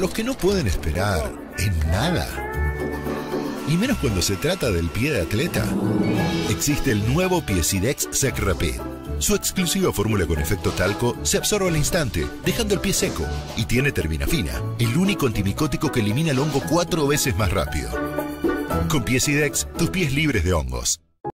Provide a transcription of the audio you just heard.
los que no pueden esperar en nada, y menos cuando se trata del pie de atleta, existe el nuevo Piecidex Sec Rapid. Su exclusiva fórmula con efecto talco se absorbe al instante, dejando el pie seco, y tiene terminafina, el único antimicótico que elimina el hongo 4 veces más rápido. Con Piecidex, tus pies libres de hongos.